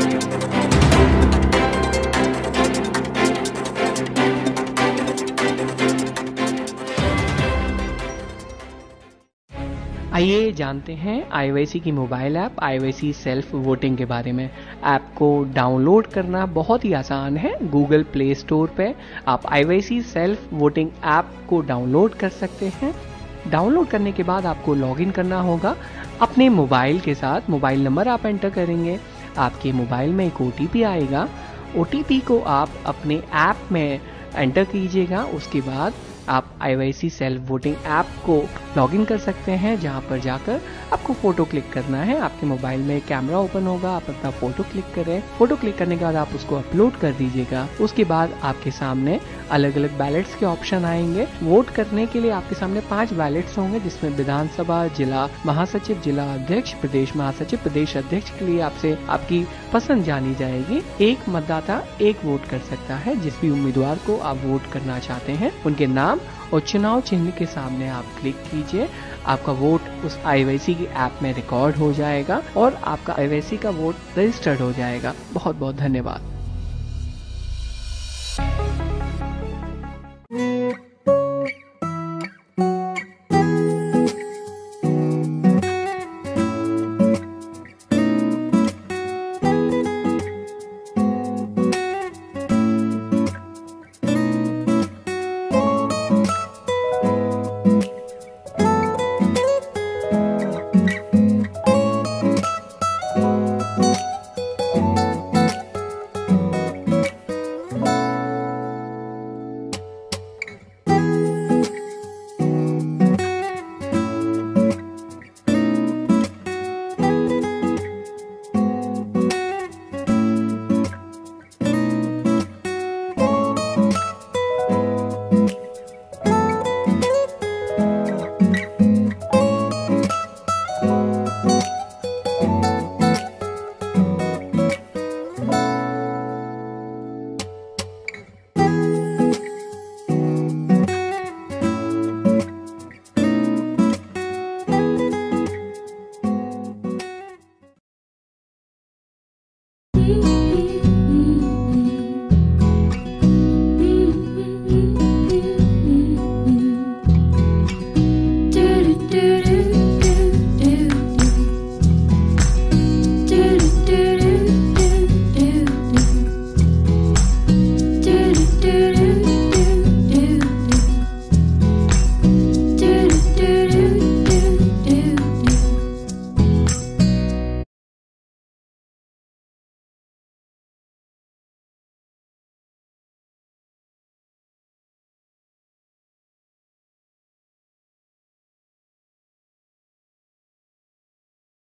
आइए जानते हैं IYC की mobile app IYC self voting के बारे में। ऐप को डाउनलोड करना बहुत ही आसान है। गूगल प्ले स्टोर पे आप IYC सेल्फ वोटिंग ऐप को डाउनलोड कर सकते हैं। डाउनलोड करने के बाद आपको लॉगिन करना होगा अपने मोबाइल के साथ। मोबाइल नंबर आप एंटर करेंगे, आपके मोबाइल में एक OTP आएगा। OTP को आप अपने ऐप में एंटर कीजिएगा। उसके बाद आप IYC सेल्फ वोटिंग ऐप को लॉगिन कर सकते हैं, जहां पर जाकर आपको फोटो क्लिक करना है। आपके मोबाइल में कैमरा ओपन होगा, आप अपना फोटो क्लिक करें। फोटो क्लिक करने के बाद आप उसको अपलोड कर दीजिएगा। उसके बाद आपके सामने अलग अलग बैलेट्स के ऑप्शन आएंगे। वोट करने के लिए आपके सामने 5 बैलेट्स होंगे, जिसमें विधानसभा, जिला महासचिव, जिला अध्यक्ष, प्रदेश महासचिव, प्रदेश अध्यक्ष के लिए आपसे आपकी पसंद जानी जाएगी। एक मतदाता एक वोट कर सकता है। जिस भी उम्मीदवार को आप वोट करना चाहते हैं उनके नाम और चुनाव चिन्ह के सामने आप क्लिक कीजिए। आपका वोट उस IYC की ऐप में रिकॉर्ड हो जाएगा और आपका IYC का वोट रजिस्टर्ड हो जाएगा। बहुत बहुत धन्यवाद।